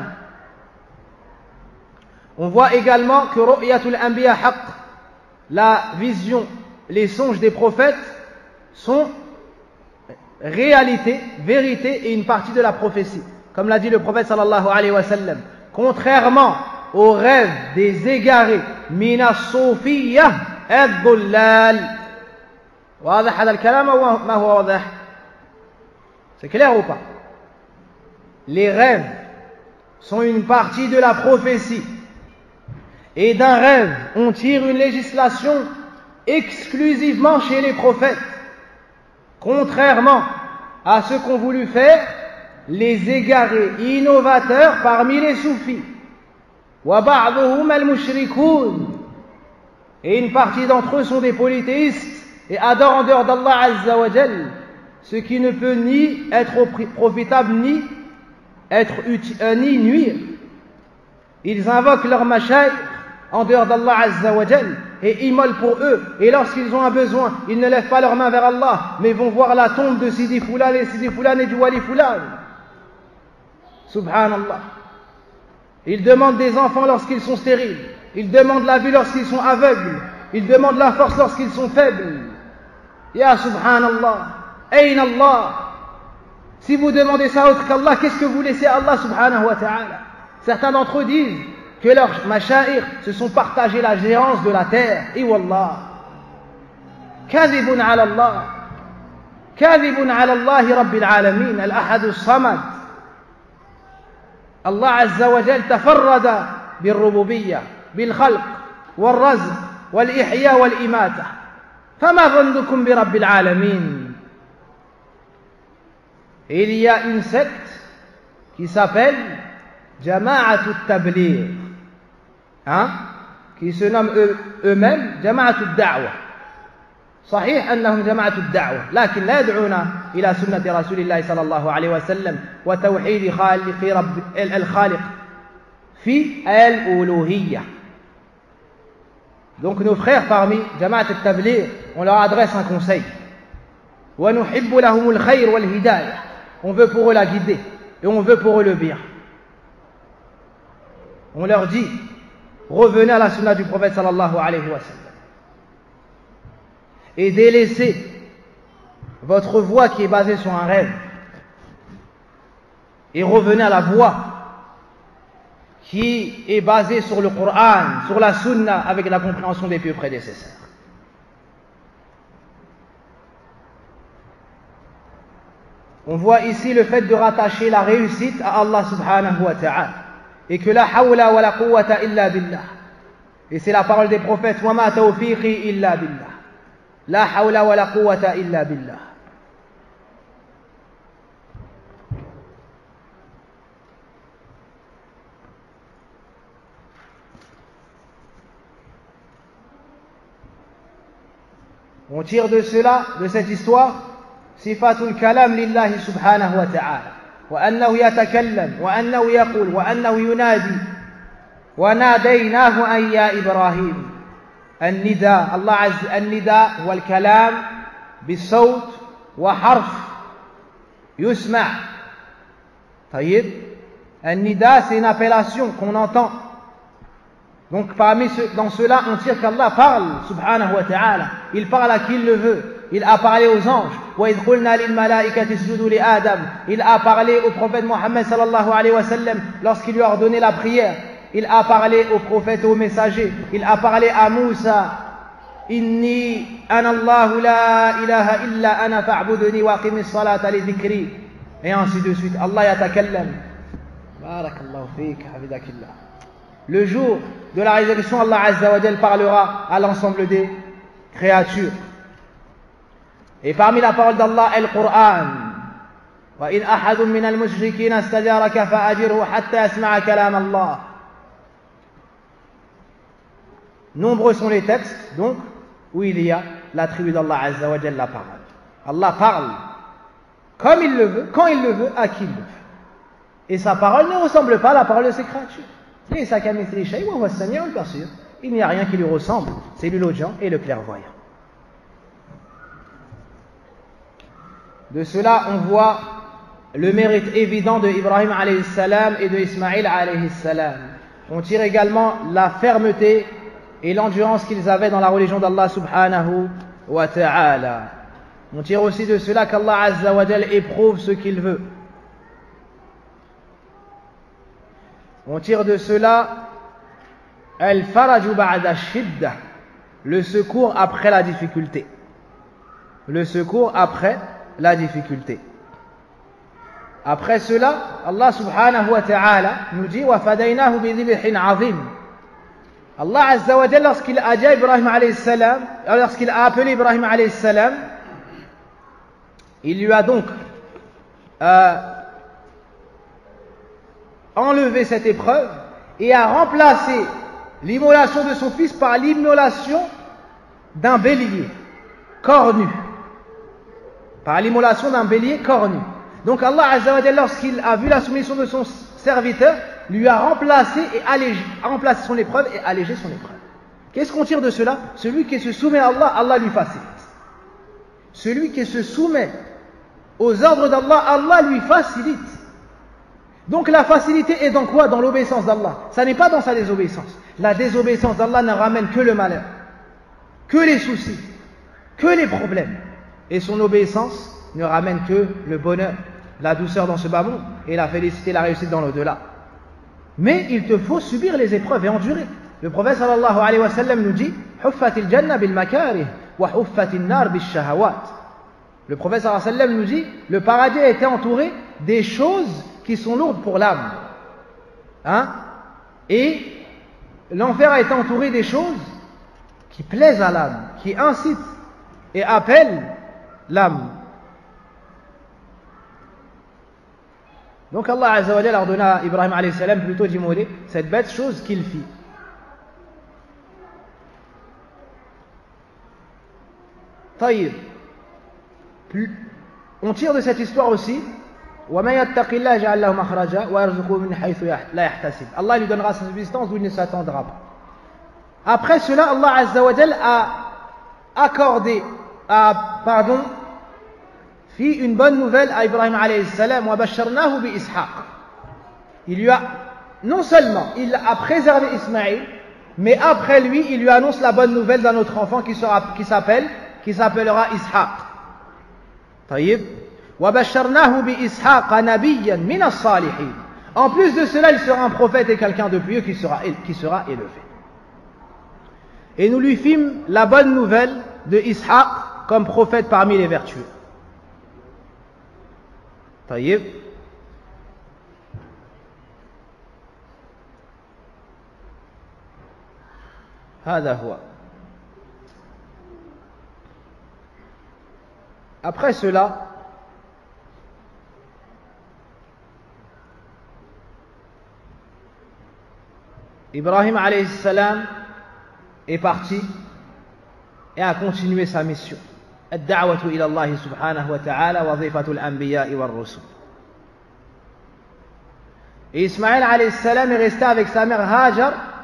On voit également que ru'yatul anbiya haqq, la vision, les songes des prophètes sont réalité, vérité et une partie de la prophétie. Comme l'a dit le prophète sallallahu alayhi wa sallam, contrairement aux rêves des égarés, mina soufiyya ad-dullal. واضح هذا الكلام أو ما هو واضح؟ C'est clair ou pas? Les rêves sont une partie de la prophétie. Et d'un rêve, on tire une législation exclusivement chez les prophètes. Contrairement à ce qu'ont voulu faire les égarés innovateurs parmi les soufis. وَبَعْضُهُمَ الْمُشْرِكُونَ. Et une partie d'entre eux sont des polythéistes et adorent en dehors d'Allah Azza wa Jal, ce qui ne peut ni être profitable ni nuire. Ils invoquent leurs mashayikh en dehors d'Allah Azza wa Jal et immolent pour eux, et lorsqu'ils ont un besoin, ils ne lèvent pas leurs mains vers Allah, mais vont voir la tombe de Sidi Foulan et du Wali Foulan. Subhanallah. Ils demandent des enfants lorsqu'ils sont stériles, ils demandent la vue lorsqu'ils sont aveugles, ils demandent la force lorsqu'ils sont faibles. Ya Subhanallah, Ayn Allah. Si vous demandez ça autre qu'Allah, qu'est-ce que vous laissez à Allah Subhanahu wa ta'ala? Certains d'entre eux disent que leurs mashayikh se sont partagés la gérance de la terre. Et wallah, kadhibun ala Allah, kadhibun ala Allah rabbil alamin, al-ahad as-samad. Allah azza wa jal tafarrada bil-rububiyyah, bil-khalq, wal-razq, wal-ihya, wal-imata. Fama dhannukum bi rabbil alamin. Il y a une secte qui s'appelle Jama'atu Tabligh, qui se nomment eux-mêmes Jama'atu Da'wa. صحيح أنهم جماعة الدعوة، لكن لا يدعون إلى سنة رسول الله صلى الله عليه وسلم وتوحيد الخالق في الألوهية. Donc nos frères parmi Jama'at al-Tabligh, on leur adresse un conseil. وَنُحِبُّ لَهُمُ الْخَيْرَ وَالْهِدَايَةَ. On veut pour eux la guider et on veut pour eux le bien. On leur dit, revenez à la sunna du prophète sallallahu alayhi wa sallam et délaissez votre voie qui est basée sur un rêve et revenez à la voie qui est basée sur le Coran, sur la sunna, avec la compréhension des pieux prédécesseurs. On voit ici le fait de rattacher la réussite à Allah subhanahu wa ta'ala et que la hawla wa la quwwata illa billah. Et c'est la parole des prophètes, wa ma tawfiqi illa billah. La hawla wa la quwwata illa billah. On tire de cela, de cette histoire, sifatul kalam lillahi subhanahu wa ta'ala, wa annahu yatakallam, wa annahu yaqul, wa annahu yunadi, وَنَادَيْنَاهُ أَنْ يَا إِبْرَاهِيمُ. النداء الله عز النداء هو الكلام بالصوت وحرف يسمع. طيب, النداء c'est une appellation qu'on entend. Donc dans cela on tire qu'Allah parle subhanahu wa ta'ala. Il parle à qui il le veut. Il a parlé aux anges. وَإِذْ قُلْنَا لِلْمَلَائِكَةِ اسْجُدُوا لِآدَمَ. Il a parlé au prophète Mohammed sallallahu alayhi wa sallam lorsqu'il lui a ordonné la prière. Il a parlé aux prophètes et aux messagers. Il a parlé à Moussa. Inni ana Allahu la ilaha illa ana fa'buduni wa aqimi s-salata li dhikri. Et ainsi de suite. Allah yatakallam. Barakallahu fik, hafidakillah. Le jour de la résurrection, Allah Azza wa Jal parlera à l'ensemble des créatures. Et parmi la parole d'Allah est le Coran. وَإِنْ أَحَدٌ مِّنَ الْمُشْرِكِينَ اسْتَجَارَكَ فَأَجِرْهُ حَتَّى يَسْمَعَ كَلَامَ اللَّهِ. Nombreux sont les textes, donc, où il y a l'attribut d'Allah Azza wa Jalla, la parole. Allah parle comme il le veut, quand il le veut, à qui il le veut. Et sa parole ne ressemble pas à la parole de ses créatures. Il n'y a rien qui lui ressemble. C'est lui l'audient et le clairvoyant. De cela, on voit le mérite évident de Ibrahim alayhi salam et de Ismaïl alayhi salam. On tire également la fermeté et l'endurance qu'ils avaient dans la religion d'Allah subhanahu wa ta'ala. On tire aussi de cela qu'Allah Azza wa Jal éprouve ce qu'il veut. On tire de cela al-faraju ba'da shiddah, le secours après la difficulté. Le secours après la difficulté. Après cela, Allah subhanahu wa ta'ala nous dit wa fadaynahu bi dhibhin 'azim. Allah Azza wa Jal, lorsqu'il a dit à Ibrahim alayhi salam, lorsqu'il a appelé Ibrahim alayhi salam, il lui a donc enlevé cette épreuve et a remplacé l'immolation de son fils par l'immolation d'un bélier cornu. Par l'immolation d'un bélier cornu. Donc Allah Azza wa Jal, lorsqu'il a vu la soumission de son serviteur, lui a remplacé son épreuve et allégé son épreuve. Qu'est-ce qu'on tire de cela? Celui qui se soumet à Allah, Allah lui facilite. Celui qui se soumet aux ordres d'Allah, Allah lui facilite. Donc la facilité est dans quoi? Dans l'obéissance d'Allah. Ça n'est pas dans sa désobéissance. La désobéissance d'Allah ne ramène que le malheur, que les soucis, que les problèmes. Et son obéissance ne ramène que le bonheur, la douceur dans ce bas monde et la félicité, la réussite dans l'au-delà. Mais il te faut subir les épreuves et endurer. Le prophète sallallahu alayhi wa sallam nous dit Huffatil jannah bil makarih wa huffatil nar bil shahawat. Le prophète sallallahu alayhi wa sallam nous dit le paradis a été entouré des choses qui sont lourdes pour l'âme. Et l'enfer a été entouré des choses qui plaisent à l'âme, qui incitent et appellent l'âme. Donc Allah Azza wa Jalla ordonna à Ibrahim alayhi salam plutôt d'immoler cette bête, chose qu'il fit. Taïb. On tire de cette histoire aussi وَمَنْ يَتَّقِ اللَّهَ يَجْعَلْ لَهُ مَخْرَجًا وَيَرْزُقْهُ مِنْ حَيْثُ لَا يَحْتَسِبُ. Allah lui donnera sa subsistance d'où il ne s'attendra pas. Après cela, Allah Azza wa Jal fit une bonne nouvelle à Ibrahim alayhi salam وَبَشَّرْنَاهُ بِإِسْحَاقَ. Il lui a, non seulement il a préservé Ismaïl, mais après lui, il lui annonce la bonne nouvelle d'un autre enfant qui s'appellera Ishaq. Taïb. وَبَشَّرْنَاهُ بِإِسْحَاقَ نَبِيًّا مِنَ الصَّالِحِينَ. En plus de cela, il sera un prophète et quelqu'un de pieux qui sera élevé. Et nous lui fîmes la bonne nouvelle de Ishaq comme prophète parmi les vertueux. طيب. هذا هو. Après cela, Ibrahim alayhi salam est parti et a continué sa mission. الدعوة إلى الله سبحانه وتعالى وظيفة الأنبياء والرسل. Et Ismaël alayhi salam est resté avec sa mère Hajar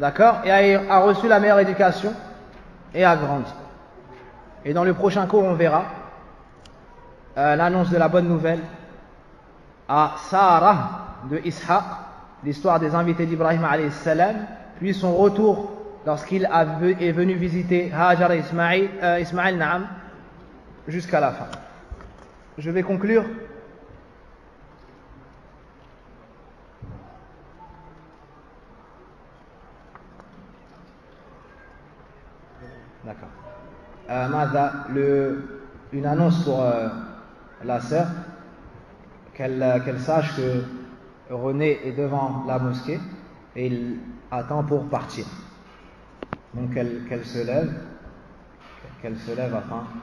d'accord, et a reçu la meilleure éducation et a grandi. Et dans le prochain cours, on verra l'annonce de la bonne nouvelle à Sarah de Ishaq, l'histoire des invités d'Ibrahim alayhi salam, puis son retour lorsqu'il est venu visiter Hajar et Ismaïl Naam, jusqu'à la fin. Je vais conclure. D'accord. Une annonce pour la sœur, qu'elle sache que René est devant la mosquée et il attend pour partir. Donc qu'elle se lève afin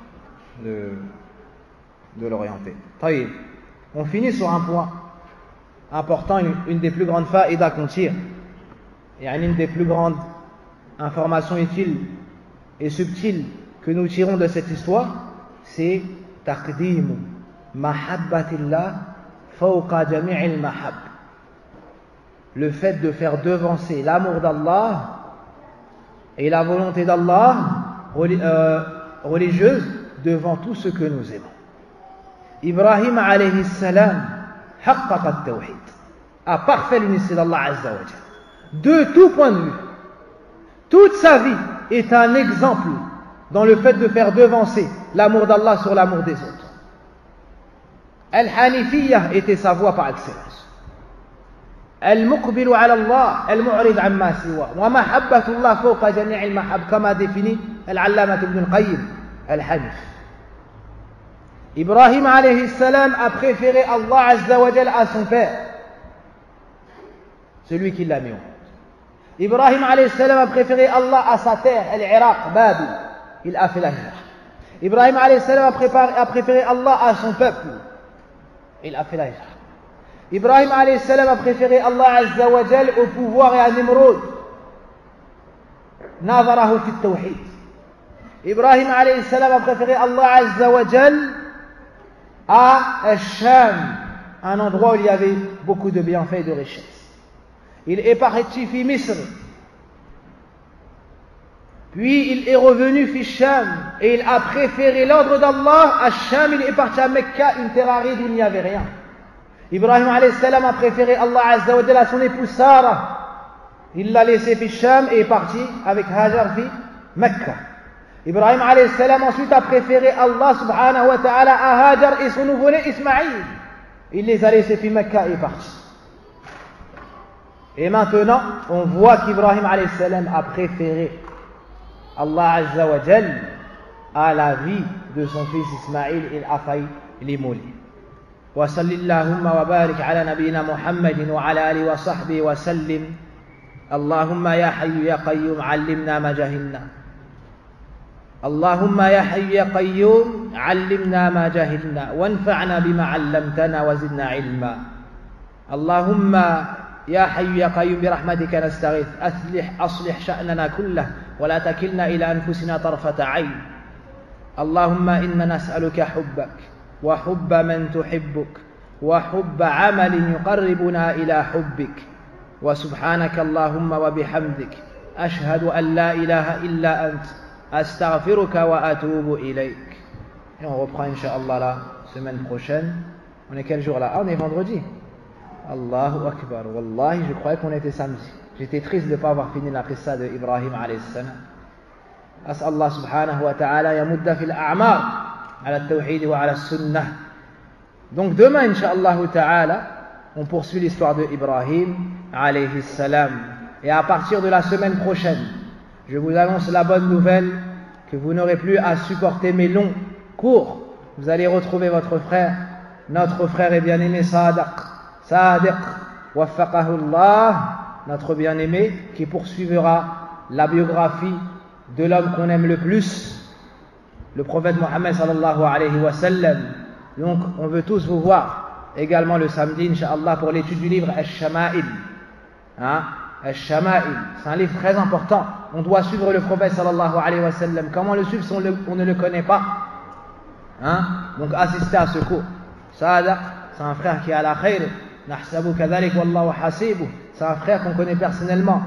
de l'orienter. Taïb. On finit sur un point important, une des plus grandes faïdas qu'on tire, et une des plus grandes informations utiles et subtiles que nous tirons de cette histoire, c'est taqdim mahabbatillah fawqa jami'il mahab. Le fait de faire devancer l'amour d'Allah et la volonté d'Allah religieuse devant tout ce que nous aimons. Ibrahim alayhi salam haqqaqa at-tawhid, a parfait l'unicité d'Allah azza wa jalla, de tout point de vue. Toute sa vie est un exemple dans le fait de faire devancer l'amour d'Allah sur l'amour des autres. Al-Hanifiyya était sa voie par excellence. Al-Muqbilu ala Allah, Al-Mu'rid amma siwa, wa mahabbatullah fawqa jami'il mahab, comme a défini Al-Allamat ibn al-Qayyim Al-Hanif. Ibrahim alayhi salam a préféré Allah azza wa jalla à son père, celui qui l'a mis au monde. Ibrahim alayhi salam a préféré Allah à sa terre, Al-Iraq, Babil, il a fait la hijra. Ibrahim alayhi salam a préféré Allah à son peuple, il a fait la hijra. Ibrahim alayhi salam a préféré Allah azza wa jal au pouvoir et à Nimrod, nazarahu fi tawhid. Ibrahim alayhi salam a préféré Allah azza wa jal à Al-Sham, un endroit où il y avait beaucoup de bienfaits et de richesses. Il est parti fi Misr, puis il est revenu fi Sham, et il a préféré l'ordre d'Allah à Sham. Il est parti à Mecca, une terre aride où il n'y avait rien. Ibrahim alayhi salam a préféré Allah azza wa jalla à son épouse Sarah. Il l'a laissé fi Sham et est parti avec Hajar fi Mecca. Ibrahim alayhi salam ensuite a préféré Allah subhanahu wa ta'ala à Hajar et son nouveau-né Ismaïl. Il les a laissés fi Mecca et est parti. Et maintenant, on voit qu'Ibrahim alayhi salam a préféré Allah azza wa jalla à la vie de son fils Ismaïl. Il a failli l'immoler. وصل اللهم وبارك على نبينا محمد وعلى آله وصحبه وسلم. اللهم يا حي يا قيوم علمنا ما جهلنا. اللهم يا حي يا قيوم علمنا ما جهلنا وانفعنا بما علمتنا وزدنا علما. اللهم يا حي يا قيوم برحمتك نستغيث أصلح شأننا كله ولا تكلنا إلى أنفسنا طرفة عين. اللهم إنا نسألك حبك وحب من تحبك وحب عمل يقربنا إلى حبك. وسبحانك اللهم وبحمدك أشهد أن لا إله إلا أنت أستغفرك وأتوب إليك. Et on reprend Inch'Allah la semaine prochaine. On est quel jour là? Ah, on est vendredi. Allahu Akbar. Wallahi, je croyais qu'on était samedi. J'étais triste de ne pas avoir fini la qissa de Ibrahim alayhi salam. أسأل الله سبحانه وتعالى يمد في الأعمار على التوحيد وعلى السنة. Donc demain, Inch'Allah ta'ala, on poursuit l'histoire de Ibrahim alayhi salam. Et à partir de la semaine prochaine, je vous annonce la bonne nouvelle que vous n'aurez plus à supporter mes longs cours. Vous allez retrouver votre frère, notre frère et bien-aimé Sadiq, waffaqahullah, notre bien-aimé, qui poursuivra la biographie de l'homme qu'on aime le plus, le prophète Mohammed sallallahu alayhi wa sallam. Donc on veut tous vous voir également le samedi, Inch'Allah, pour l'étude du livre Al-Shama'il. Al-Shama'il, c'est un livre très important. On doit suivre le prophète sallallahu alayhi wa sallam. Comment le suivre si on ne le connaît pas? Donc assistez à ce cours. Sadiq, c'est un frère qui est à la khayr. Nahsabu kadhalik wallahu hasibu. C'est un frère qu'on connaît personnellement.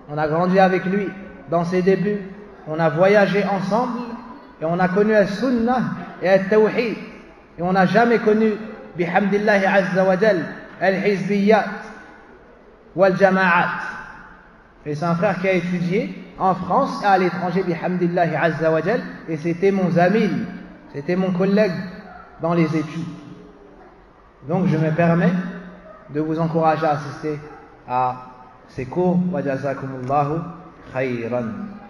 on a grandi avec lui dans ses débuts, on a voyagé ensemble et on a connu al-sunnah et al-tawhid et on n'a jamais connu bihamdillahi azza wa jal al-hizbiyat wal-jama'at. Et c'est un frère qui a étudié en France et à l'étranger bihamdillahi azza wa jal, et c'était mon zamil, c'était mon collègue dans les études. Donc je me permets de vous encourager à assister à ces cours. Wa jazakumullahu khayran.